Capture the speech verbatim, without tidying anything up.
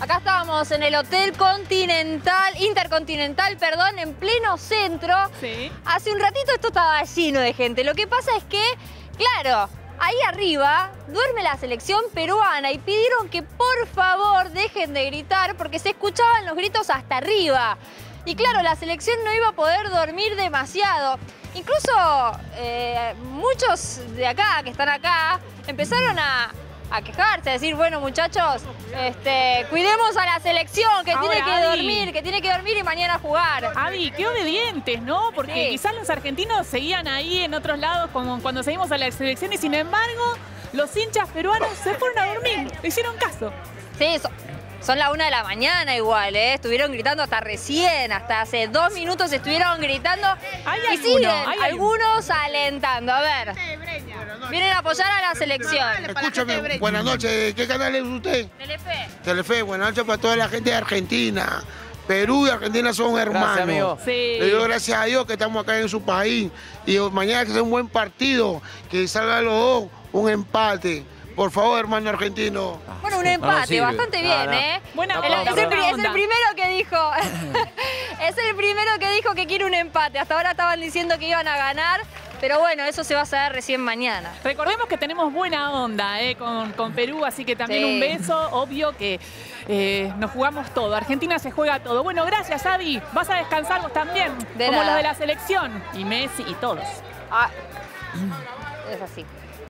Acá estábamos en el Hotel Continental, Intercontinental, perdón, en pleno centro. Sí. Hace un ratito esto estaba lleno de gente. Lo que pasa es que, claro, ahí arriba duerme la selección peruana y pidieron que por favor dejen de gritar porque se escuchaban los gritos hasta arriba. Y claro, la selección no iba a poder dormir demasiado. Incluso eh, muchos de acá, que están acá, empezaron a, a quejarse, a decir, bueno muchachos, este, cuidemos a la selección, que Ahora, tiene que Adi. dormir, que tiene que dormir y mañana jugar. Adi, qué obedientes, ¿no? Porque Sí. quizás los argentinos seguían ahí en otros lados como cuando seguimos a la selección y sin embargo los hinchas peruanos se fueron a dormir, le hicieron caso. Sí, so- son la una de la mañana igual, ¿eh? Estuvieron gritando hasta recién, hasta hace dos minutos estuvieron gritando. Hay y alguno, siguen hay algunos alentando. A ver, vienen a apoyar a la selección. Escúchame, buenas noches. ¿Qué canal es usted? Telefe. Telefe, buenas noches para toda la gente de Argentina. Perú y Argentina son hermanos. amigo. Sí. Le doy gracias a Dios que estamos acá en su país. Y mañana que sea un buen partido, que salga los dos, un empate. Por favor, hermano argentino. Bueno, un No, no empate, sirve. bastante No, bien, no. ¿eh? Buena El- onda, es, el, buena pri- es el onda. primero que dijo. Es el primero que dijo que quiere un empate. Hasta ahora estaban diciendo que iban a ganar. Pero bueno, eso se va a saber recién mañana. Recordemos que tenemos buena onda eh, con, con Perú, así que también Sí. un beso. Obvio que eh, nos jugamos todo. Argentina se juega todo. Bueno, gracias, Adi. Vas a descansar vos también, De como nada. los de la selección. Y Messi y todos. Ah, es así.